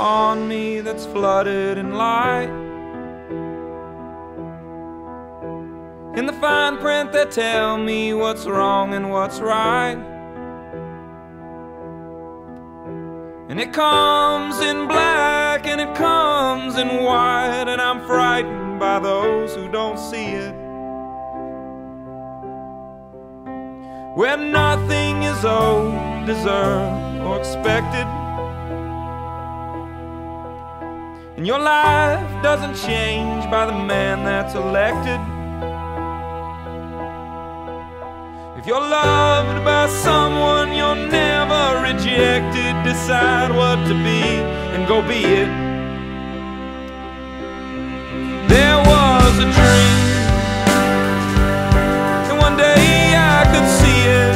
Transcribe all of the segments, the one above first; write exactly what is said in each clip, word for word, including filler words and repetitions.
upon me that's flooded in light. In the fine print that tell me what's wrong and what's right. And it comes in black and it comes in white, and I'm frightened by those who don't see it. Where nothing is owed, deserved, or expected, and your life doesn't change by the man that's elected. If you're loved by someone, you're never rejected. Decide what to be and go be it. There was a dream, and one day I could see it.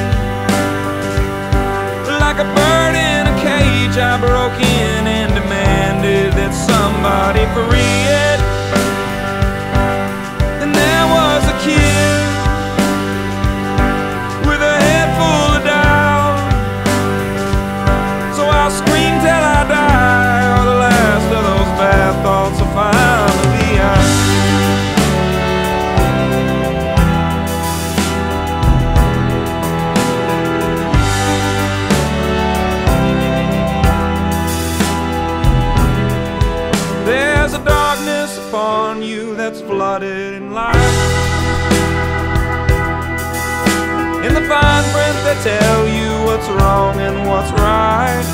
Like a bird in a cage, I broke in and demanded that somebody free it. And there was a kid with a head full of doubt, so I'll scream till I die, or the last of those bad thoughts will finally out. There's a darkness upon you that's flooded in light. In the fine print that tell you what's wrong and what's right.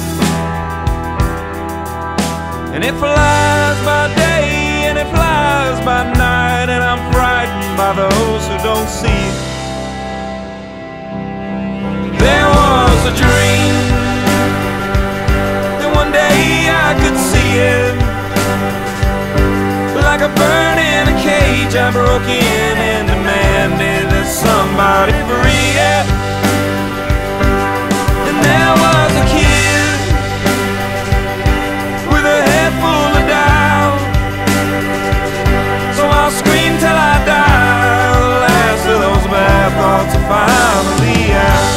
And it flies by day and it flies by night, and I'm frightened by those who don't see it. There was a dream, and one day I could see it. Like a bird in a cage, I broke in and demanded that somebody free it. And there was a kid with a head full of doubt, so I'll scream till I die, the last of those bad thoughts are finally out.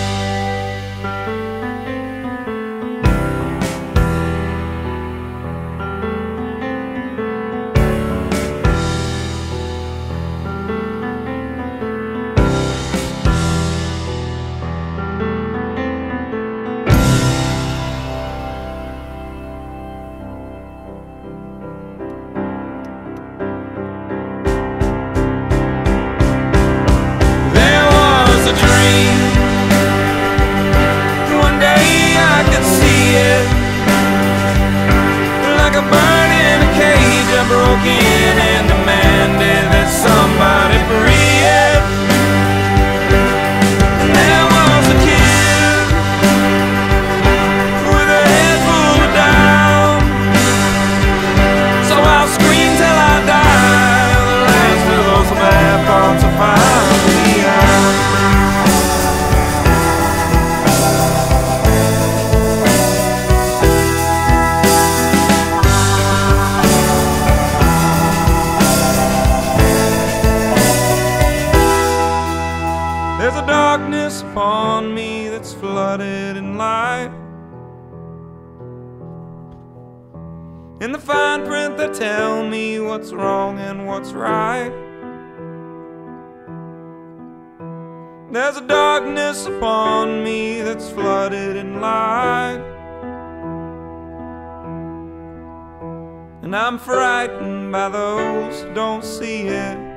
Like a bird in a cage, I broke in and demanded that somebody free it. And there was a kid with a head full of doubt, so I'll scream till I die, the last of those bad thoughts are finally out. There's a darkness upon me that's flooded in light. In the fine print that tell me what's wrong and what's right. There's a darkness upon me that's flooded in light, and I'm frightened by those who don't see it.